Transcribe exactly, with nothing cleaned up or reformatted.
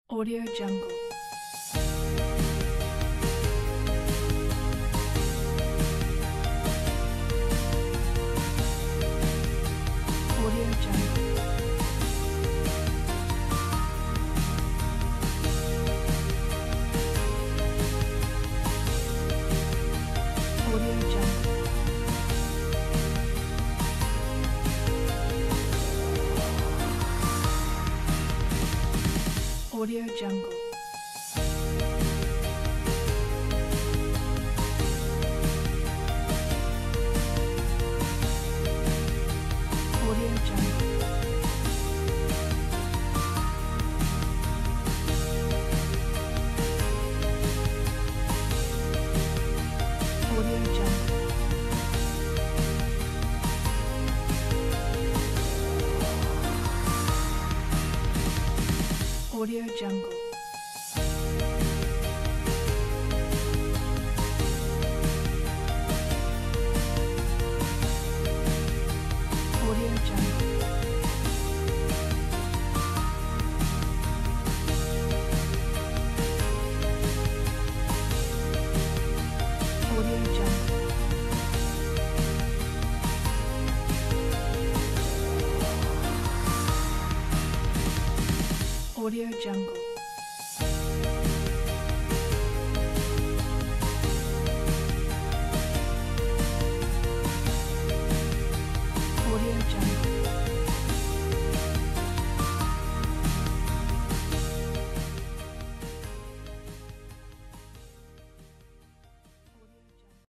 Audio Jungle. Audio Jungle. Audio Jungle. Audio Jungle. Audio Jungle. Audio Jungle. Audio Jungle. Audio Jungle. Audio Jungle. Audio Jungle.